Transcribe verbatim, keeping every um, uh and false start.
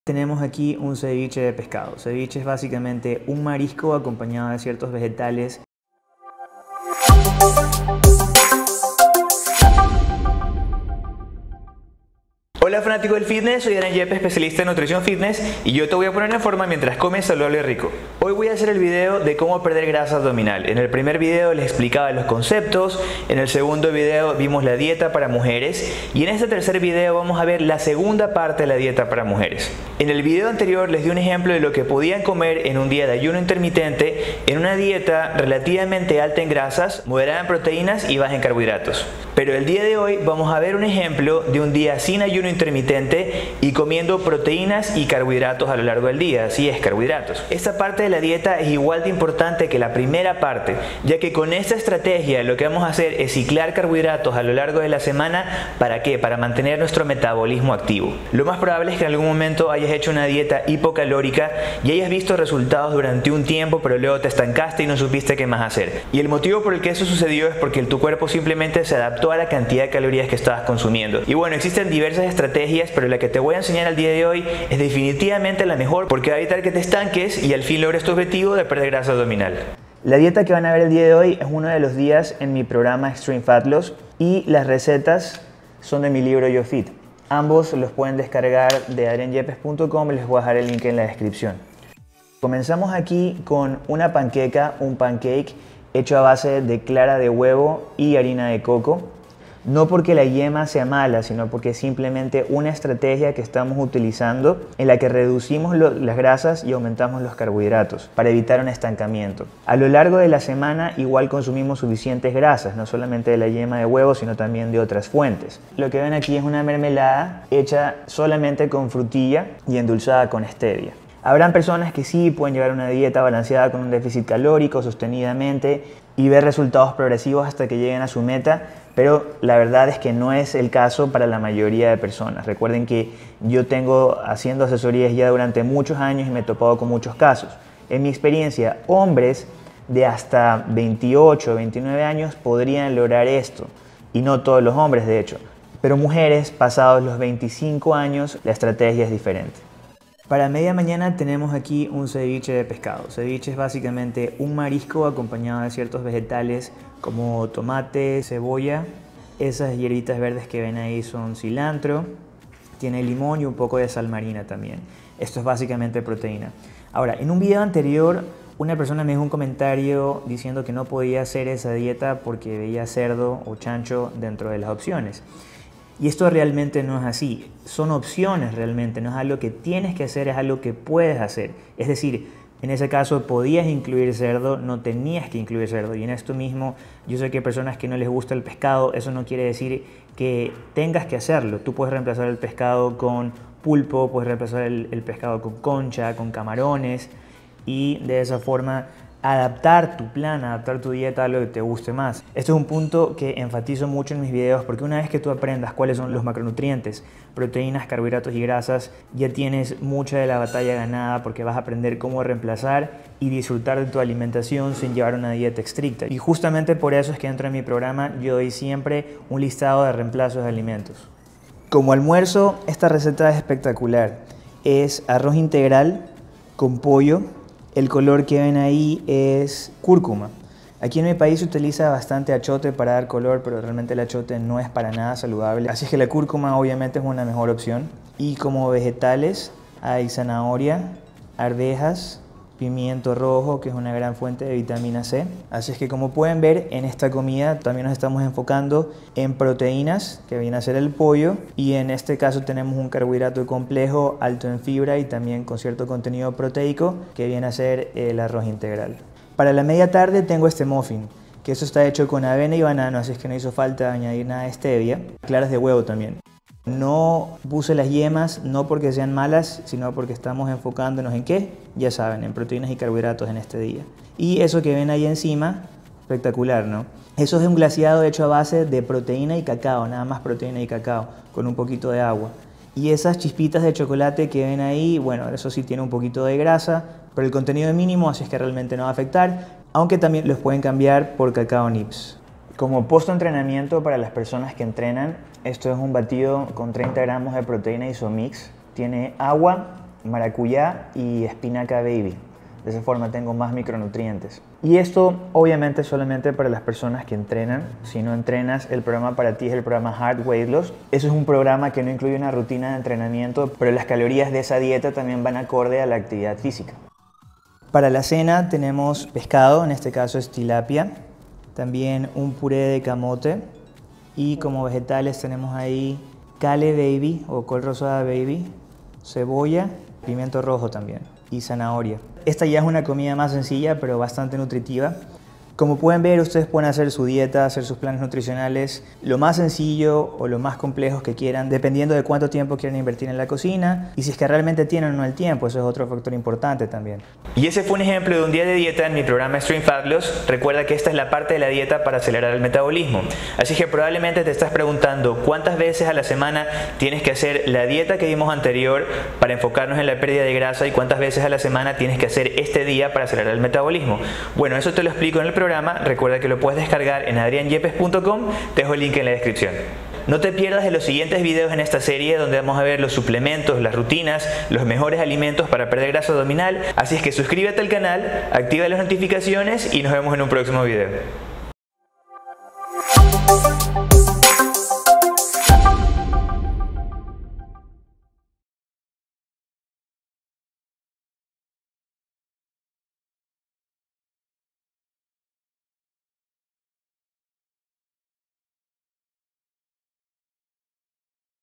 Tenemos aquí un ceviche de pescado. Ceviche es básicamente un marisco acompañado de ciertos vegetales. Hola fanático del fitness, soy Adrián Yepes, especialista en nutrición fitness, y yo te voy a poner en forma mientras comes saludable y rico. Hoy voy a hacer el video de cómo perder grasa abdominal. En el primer video les explicaba los conceptos, en el segundo video vimos la dieta para mujeres y en este tercer video vamos a ver la segunda parte de la dieta para mujeres. En el video anterior les di un ejemplo de lo que podían comer en un día de ayuno intermitente en una dieta relativamente alta en grasas, moderada en proteínas y baja en carbohidratos. Pero el día de hoy vamos a ver un ejemplo de un día sin ayuno intermitente y comiendo proteínas y carbohidratos a lo largo del día, así es, carbohidratos. Esta parte de la dieta es igual de importante que la primera parte, ya que con esta estrategia lo que vamos a hacer es ciclar carbohidratos a lo largo de la semana. ¿Para qué? Para mantener nuestro metabolismo activo. Lo más probable es que en algún momento hayas hecho una dieta hipocalórica y hayas visto resultados durante un tiempo, pero luego te estancaste y no supiste qué más hacer. Y el motivo por el que eso sucedió es porque tu cuerpo simplemente se adaptó a la cantidad de calorías que estabas consumiendo. Y bueno, existen diversas estrategias, pero la que te voy a enseñar al día de hoy es definitivamente la mejor, porque va a evitar que te estanques y al fin logres tu objetivo de perder grasa abdominal. La dieta que van a ver el día de hoy es uno de los días en mi programa Extreme Fat Loss y las recetas son de mi libro Yo Fit. Ambos los pueden descargar de adrian yepes punto com, les voy a dejar el link en la descripción. Comenzamos aquí con una panqueca, un pancake hecho a base de clara de huevo y harina de coco. No porque la yema sea mala, sino porque es simplemente una estrategia que estamos utilizando en la que reducimos lo, las grasas y aumentamos los carbohidratos para evitar un estancamiento. A lo largo de la semana igual consumimos suficientes grasas, no solamente de la yema de huevo, sino también de otras fuentes. Lo que ven aquí es una mermelada hecha solamente con frutilla y endulzada con stevia. Habrán personas que sí pueden llevar una dieta balanceada con un déficit calórico sostenidamente y ver resultados progresivos hasta que lleguen a su meta, pero la verdad es que no es el caso para la mayoría de personas. Recuerden que yo tengo haciendo asesorías ya durante muchos años y me he topado con muchos casos. En mi experiencia, hombres de hasta veintiocho, veintinueve años podrían lograr esto, y no todos los hombres de hecho, pero mujeres pasados los veinticinco años la estrategia es diferente. Para media mañana tenemos aquí un ceviche de pescado. Ceviche es básicamente un marisco acompañado de ciertos vegetales como tomate, cebolla. Esas hierbitas verdes que ven ahí son cilantro, tiene limón y un poco de sal marina también. Esto es básicamente proteína. Ahora, en un video anterior una persona me dejó un comentario diciendo que no podía hacer esa dieta porque veía cerdo o chancho dentro de las opciones. Y esto realmente no es así, son opciones realmente, no es algo que tienes que hacer, es algo que puedes hacer. Es decir, en ese caso podías incluir cerdo, no tenías que incluir cerdo. Y en esto mismo, yo sé que hay personas que no les gusta el pescado, eso no quiere decir que tengas que hacerlo. Tú puedes reemplazar el pescado con pulpo, puedes reemplazar el, el pescado con concha, con camarones y de esa forma adaptar tu plan, adaptar tu dieta a lo que te guste más. Esto es un punto que enfatizo mucho en mis videos porque una vez que tú aprendas cuáles son los macronutrientes, proteínas, carbohidratos y grasas, ya tienes mucha de la batalla ganada porque vas a aprender cómo reemplazar y disfrutar de tu alimentación sin llevar una dieta estricta. Y justamente por eso es que dentro de mi programa yo doy siempre un listado de reemplazos de alimentos. Como almuerzo, esta receta es espectacular. Es arroz integral con pollo. El color que ven ahí es cúrcuma. Aquí en mi país se utiliza bastante achote para dar color, pero realmente el achote no es para nada saludable. Así es que la cúrcuma obviamente es una mejor opción. Y como vegetales hay zanahoria, arvejas, pimiento rojo, que es una gran fuente de vitamina C. Así es que como pueden ver, en esta comida también nos estamos enfocando en proteínas, que viene a ser el pollo, y en este caso tenemos un carbohidrato complejo, alto en fibra y también con cierto contenido proteico, que viene a ser el arroz integral. Para la media tarde tengo este muffin, que eso está hecho con avena y banano, así es que no hizo falta añadir nada de stevia, claras de huevo también. No puse las yemas, no porque sean malas, sino porque estamos enfocándonos en qué, ya saben, en proteínas y carbohidratos en este día. Y eso que ven ahí encima, espectacular, ¿no? Eso es un glaseado hecho a base de proteína y cacao, nada más proteína y cacao, con un poquito de agua. Y esas chispitas de chocolate que ven ahí, bueno, eso sí tiene un poquito de grasa, pero el contenido es mínimo, así es que realmente no va a afectar, aunque también los pueden cambiar por cacao nibs. Como post-entrenamiento para las personas que entrenan, esto es un batido con treinta gramos de proteína Isomix. Tiene agua, maracuyá y espinaca baby. De esa forma tengo más micronutrientes. Y esto obviamente solamente para las personas que entrenan. Si no entrenas, el programa para ti es el programa Hard Weight Loss. Eso es un programa que no incluye una rutina de entrenamiento, pero las calorías de esa dieta también van acorde a la actividad física. Para la cena tenemos pescado, en este caso es tilapia, también un puré de camote y como vegetales tenemos ahí kale baby o col rosada baby, cebolla, pimiento rojo también y zanahoria. Esta ya es una comida más sencilla pero bastante nutritiva. Como pueden ver, ustedes pueden hacer su dieta, hacer sus planes nutricionales lo más sencillo o lo más complejos que quieran, dependiendo de cuánto tiempo quieren invertir en la cocina y si es que realmente tienen o no el tiempo. Eso es otro factor importante también. Y ese fue un ejemplo de un día de dieta en mi programa Extreme Fat Loss. Recuerda que esta es la parte de la dieta para acelerar el metabolismo. Así que probablemente te estás preguntando cuántas veces a la semana tienes que hacer la dieta que vimos anterior para enfocarnos en la pérdida de grasa y cuántas veces a la semana tienes que hacer este día para acelerar el metabolismo. Bueno, eso te lo explico en el programa. Recuerda que lo puedes descargar en adrian yepes punto com, te dejo el link en la descripción. No te pierdas de los siguientes videos en esta serie donde vamos a ver los suplementos, las rutinas, los mejores alimentos para perder grasa abdominal. Así es que suscríbete al canal, activa las notificaciones y nos vemos en un próximo video.